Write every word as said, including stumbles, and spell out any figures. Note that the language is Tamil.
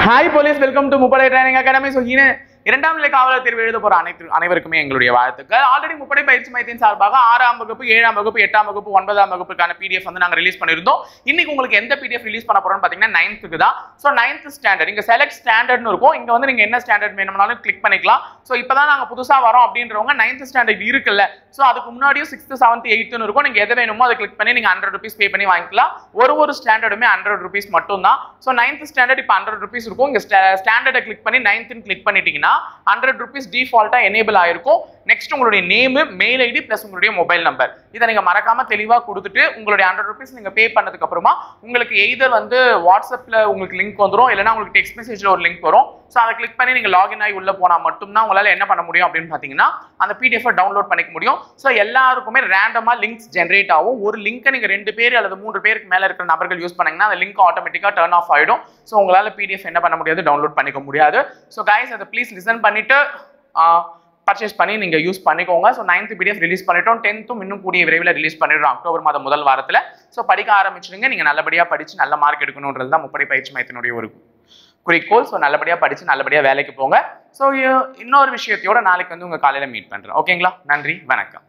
ஹாய் போலீஸ், வெல்கம் டு முப்படை ட்ரைனிங் அகாடமி. ஸோ இரண்டாம் நிலை காவலர் தேர்வு எழுத போற அனைத்து அனைவருக்குமே எங்களுடைய வாழ்த்துக்கள். ஆல்ரெடி முப்படை பயிற்சி மையத்தின் சார்பாக ஆறாம் வகுப்பு, ஏழாம் வகுப்பு, எட்டாம் வகுப்பு, ஒன்பதாம் வகுப்புக்கான பிடிஎஃப் வந்து நாங்கள் ரிலீஸ் பண்ணியிருந்தோம். இன்னைக்கு உங்களுக்கு எந்த பிடிஎஃப் ரிலீஸ் பண்ண போறோம்னு பாத்தீங்கன்னா நைன்த்துக்கு தான். ஸோ நைன்த் ஸ்டாண்டர்ட் இங்க செலக்ட் ஸ்டாண்டர்ட்னு இருக்கும். இங்க வந்து நீங்க என்ன ஸ்டாண்டர்ட் வேணும்னாலும் கிளிக் பண்ணிக்கலாம். ஸோ இப்பதான் நாங்க புதுசா வரோம் அப்படின்றவங்க நைன்த் ஸ்டாண்டர்ட் இருக்குல்ல, ஸோ அதுக்கு முன்னாடியும் சிக்ஸ்த் செவன்த் எயித்துன்னு இருக்கும். நீங்க எதை வேணுமோ அதை கிளிக் பண்ணி நீங்க ஹண்ட்ரட் ருபீஸ் பே பண்ணி வாங்கிக்கலாம். ஒரு ஒரு ஸ்டாண்டர்டுமே ஹண்ட்ரட் ருபீஸ் மட்டும் தான். ஸோ நைன்த் ஸ்டாண்டர்ட் இப்போ ஹண்ட்ரட் ருபீஸ் இருக்கும். இங்க ஸ்டாண்டர்டை கிளிக் பண்ணி நைன்த்னு கிளிக் பண்ணிட்டீங்கன்னா ஹண்ட்ரட் ருபீஸ் டிஃபால்ட்டா எனேபிள் ஆயிருக்கும். நெக்ஸ்ட் உங்களுடைய நேம், மெயில் ஐடி பிளஸ் உங்களுடைய மொபைல் நம்பர் இதை நீங்க மறக்காம தெளிவா கொடுத்துட்டு உங்களுடைய ஹண்ட்ரட் ருபீஸ் நீங்க பே பண்ணதுக்கு அப்புறமா உங்களுக்கு எய்தர் வந்து வாட்ஸ்அப்ல உங்களுக்கு லிங்க் வந்துடும், இல்லைன்னா உங்களுக்கு டெக்ஸ்ட் மெசேஜ்ல ஒரு லிங்க் வரும். ஸோ அதை கிளிக் பண்ணி நீங்க லாகின் ஆகி உள்ள போனா மட்டும்தான் உங்களால என்ன பண்ண முடியும் அப்படின்னு பாத்தீங்கன்னா அந்த பிடிஎஃப் டவுன்லோட் பண்ணிக்க முடியும். ஸோ எல்லாருக்குமே ரேண்டமா லிங்க்ஸ் ஜென்ரேட் ஆகும். ஒரு லிங்க் நீங்க ரெண்டு பேர் அல்லது மூன்று பேருக்கு மேல இருக்கிற நபர்கள் யூஸ் பண்ணீங்கன்னா அந்த லிங்க் ஆட்டோமேட்டிக்கா டர்ன் ஆஃப் ஆயிடும். ஸோ உங்களால பிடிஎஃப் என்ன பண்ண முடியாது, டவுன்லோட் பண்ணிக்க முடியாது. ஸோ கைஸ் அதை ப்ளீஸ் லிசன் பண்ணிட்டு பர்ச்சேஸ் பண்ணி நீங்க யூஸ் பண்ணிக்கோங்க. ஸோ நைன்த் பிடிஎஃப் ரிலீஸ் பண்ணிட்டோம். டென்த்தும் இன்னும் கூடிய விரைவில் ரிலீஸ் பண்ணிடுறோம் அக்டோபர் மாதம் முதல் வாரத்தில். ஸோ படிக்க ஆரம்பிச்சிடுங்க. நீங்க நல்லபடியா படிச்சு நல்ல மார்க் எடுக்கணுன்றது தான் முப்படை பயிற்சி மையத்தினுடைய ஒரு குறிக்கோள். ஸோ நல்லபடியா படிச்சு நல்லபடியா வேலைக்கு போங்க. ஸோ இன்னொரு விஷயத்தையோட நாளைக்கு வந்து உங்க காலையில மீட் பண்றேன். ஓகேங்களா? நன்றி, வணக்கம்.